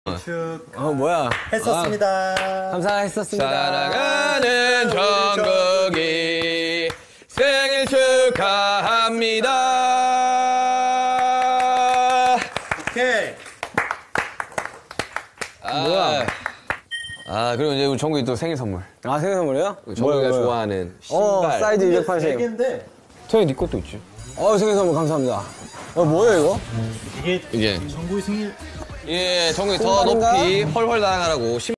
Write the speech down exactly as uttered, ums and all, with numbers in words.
축 어 뭐야? 했었습니다. 아, 감사했었습니다. 사랑하는 정국이 생일 축하합니다. 오케이. 아, 뭐야? 아 그리고 이제 우리 정국이 또 생일 선물. 아 생일 선물이요? 정국이가 좋아하는 어 신발. 사이즈 세 이백팔십. 개인데 태희 네 것도 있지. 어 생일 선물 감사합니다. 어 뭐예요 이거? 이게 이게 정국이 생일 예 정국이 더 신발인가? 높이 헐헐 날아가라고.